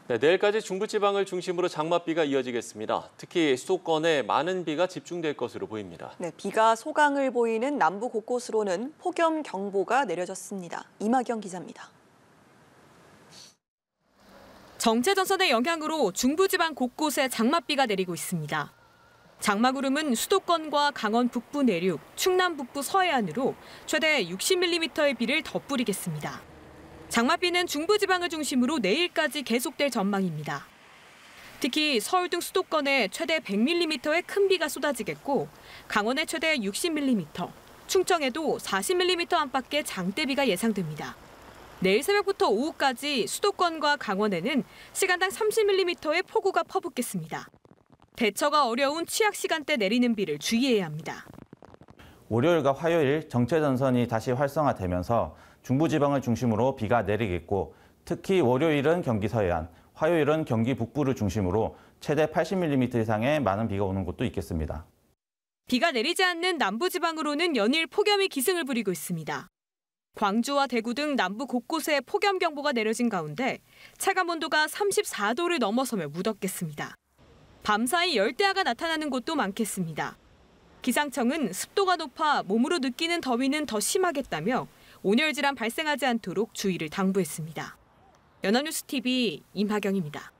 네, 내일까지 중부지방을 중심으로 장맛비가 이어지겠습니다. 특히 수도권에 많은 비가 집중될 것으로 보입니다. 네, 비가 소강을 보이는 남부 곳곳으로는 폭염경보가 내려졌습니다. 이마경 기자입니다. 정체전선의 영향으로 중부지방 곳곳에 장맛비가 내리고 있습니다. 장마구름은 수도권과 강원 북부 내륙, 충남 북부 서해안으로 최대 60mm의 비를 덧뿌리겠습니다. 장맛비는 중부지방을 중심으로 내일까지 계속될 전망입니다. 특히 서울 등 수도권에 최대 100mm의 큰 비가 쏟아지겠고 강원에 최대 60mm, 충청에도 40mm 안팎의 장대비가 예상됩니다. 내일 새벽부터 오후까지 수도권과 강원에는 시간당 30mm의 폭우가 퍼붓겠습니다. 대처가 어려운 취약 시간대 내리는 비를 주의해야 합니다. 월요일과 화요일 정체전선이 다시 활성화되면서 중부지방을 중심으로 비가 내리겠고 특히 월요일은 경기 서해안, 화요일은 경기 북부를 중심으로 최대 80mm 이상의 많은 비가 오는 곳도 있겠습니다. 비가 내리지 않는 남부지방으로는 연일 폭염이 기승을 부리고 있습니다. 광주와 대구 등 남부 곳곳에 폭염경보가 내려진 가운데 체감온도가 34도를 넘어서며 무덥겠습니다. 밤사이 열대야가 나타나는 곳도 많겠습니다. 기상청은 습도가 높아 몸으로 느끼는 더위는 더 심하겠다며 온열 질환 발생하지 않도록 주의를 당부했습니다. 연합뉴스 TV 임하경입니다.